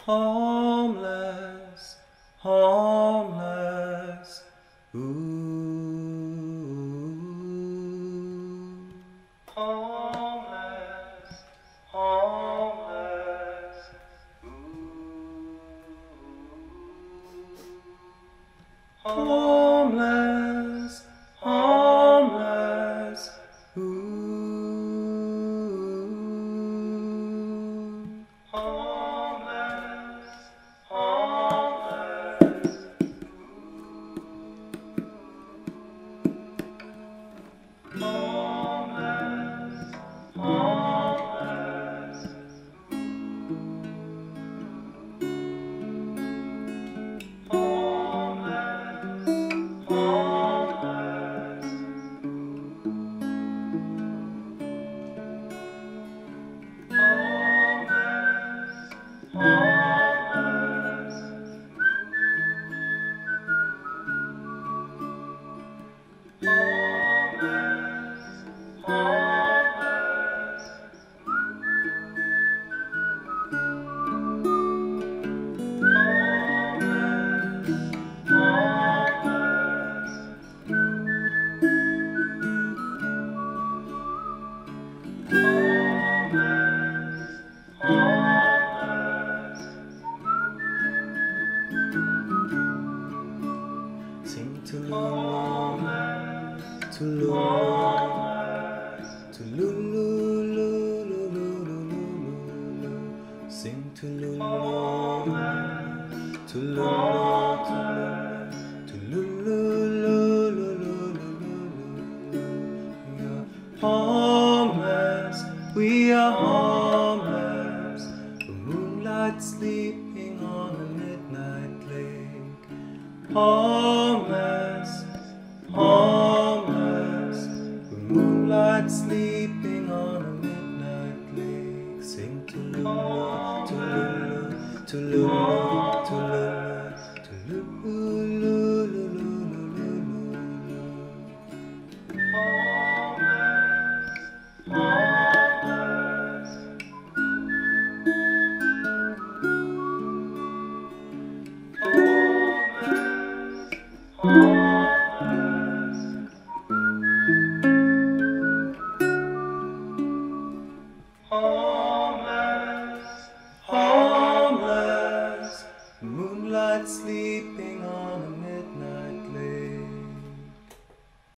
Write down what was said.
homeless, homeless, homeless, homeless, homeless, homeless, Sing to Lulu, to Lulu, to Lulu, Lulu, Lulu, Lulu. Sing to Lulu, to Lulu, to Lulu, Lulu, Lulu, Lulu. We are homeless, we are homeless, the moonlight sleeping on a midnight lake. Homeless, homeless, with moonlight sleeping on a midnight lake. Sing to Lulu, to Lulu, to Lulu, to Lulu.